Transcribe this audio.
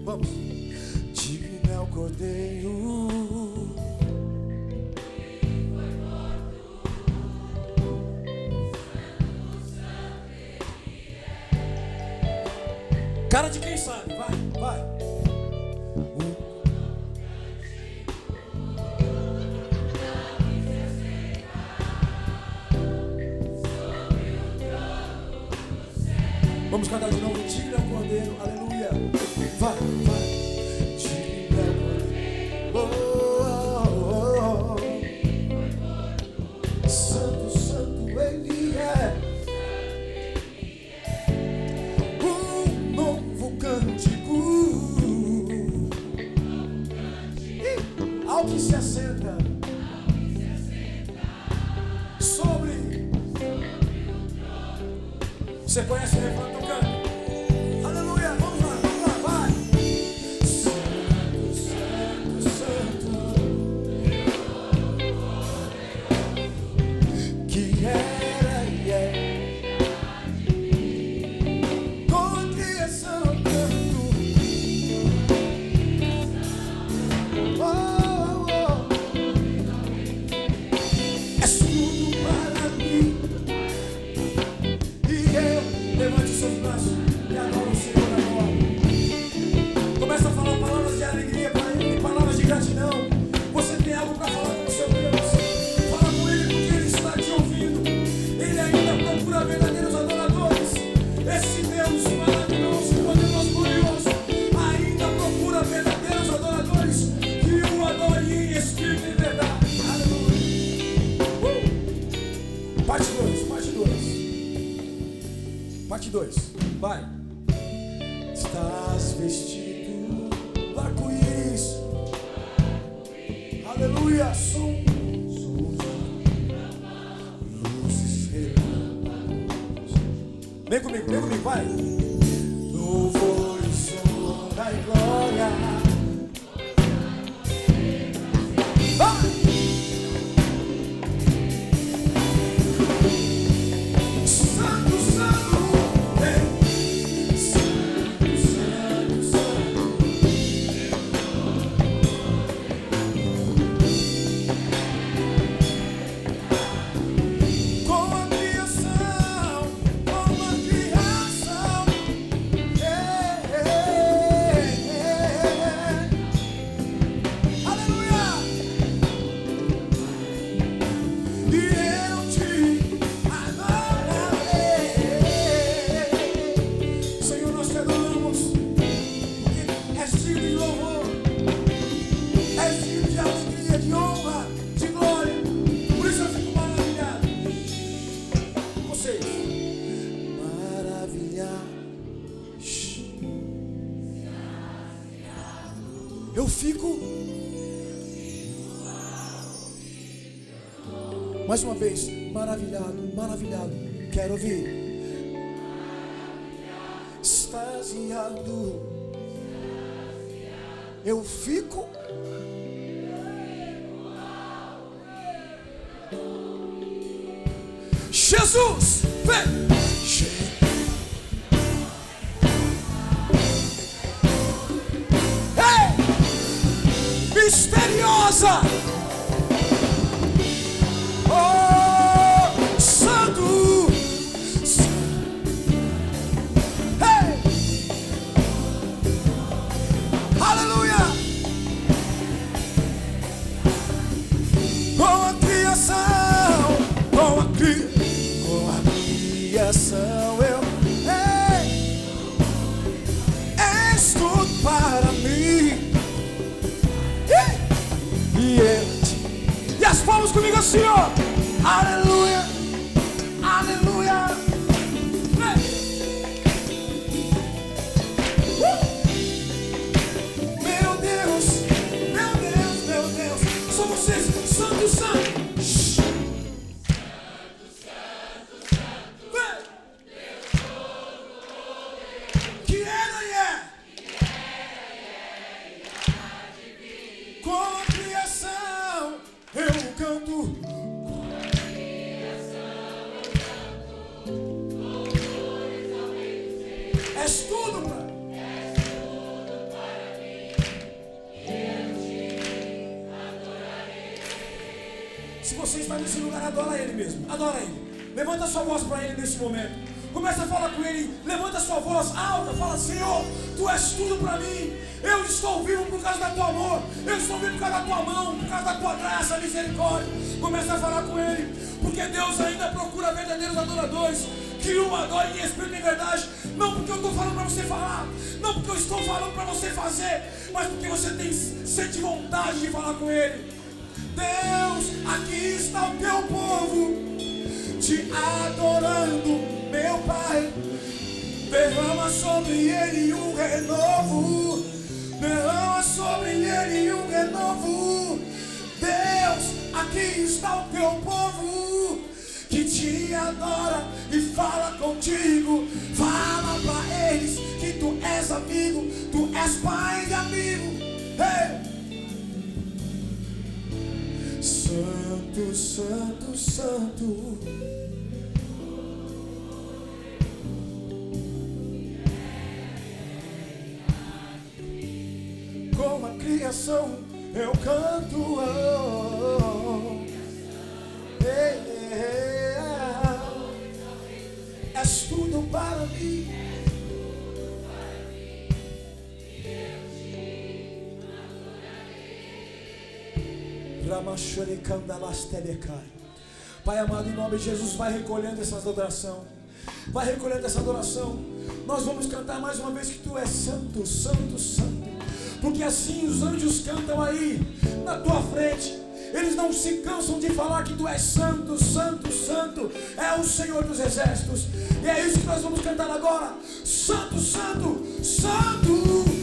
Vamos. Digno é o Cordeiro. Cara de quem sabe, vai, vai. Vamos cantar de novo. Digno é o Cordeiro, aleluia. Vai, vai. Digno é o Cordeiro. Oh, oh, oh, oh. Santo, santo ele é. Ao que se assenta sobre. Você conhece o refrão do canto? Aleluia, vamos lá, vai. Santo, santo, santo, que era e é. Com criação canto. Oh. Levante seus braços e adore o Senhor agora. Começa a falar palavras de alegria para Ele, palavras de gratidão. Você tem algo para falar com o seu Deus. Fala com Ele porque Ele está te ouvindo. Ele ainda procura verdadeiros adoradores. Esse Deus maravilhoso, poderoso, glorioso, ainda procura verdadeiros adoradores que o adorem em espírito e verdade. Aleluia. Parte 2, parte 2. Parte 2, vai. Estás vestido do arco-íris. Aleluia. Som. Luzes relâmpagos. Vem comigo, vai. Louvores, honra e glória. Vai. Eu fico. Mais uma vez, maravilhado, maravilhado. Quero ouvir. Extasiado. Eu fico. Jesus, vem. Misteriosa. Oh, santo. Hey. Aleluia. Com a criação, com a criação eu és tudo para mim. E as palmas comigo assim, ó. Aleluia, aleluia. Meu Deus, meu Deus, meu Deus. São vocês, santo, santo. És tudo para Se você está nesse lugar, adora Ele mesmo. Adora Ele. Levanta a sua voz para Ele nesse momento. Começa a falar com Ele. Levanta a sua voz alta. Fala: Senhor, Tu és tudo para mim. Eu estou vivo por causa do Teu amor. Eu estou vivo por causa da Tua mão, por causa da Tua graça, misericórdia. Começa a falar com Ele. Porque Deus ainda procura verdadeiros adoradores que o adorem em espírito e em verdade. Não porque eu estou falando para você falar, não porque eu estou falando para você fazer, mas porque você sente vontade de falar com Ele. Deus, aqui está o Teu povo te adorando, meu Pai. Derrama sobre ele um renovo. Derrama sobre ele um renovo. Deus, aqui está o Teu povo que te adora e fala contigo. Fala para eles que Tu és amigo, Tu és pai de amigo. Hey! Santo, Santo, Santo. Com a criação eu canto. És tudo para mim. Pai amado, em nome de Jesus, vai recolhendo essa adoração. Vai recolhendo essa adoração. Nós vamos cantar mais uma vez que Tu és santo, santo, santo. Porque assim os anjos cantam aí na Tua frente. Eles não se cansam de falar que Tu és santo, santo, santo. É o Senhor dos exércitos. E é isso que nós vamos cantar agora. Santo, santo, santo.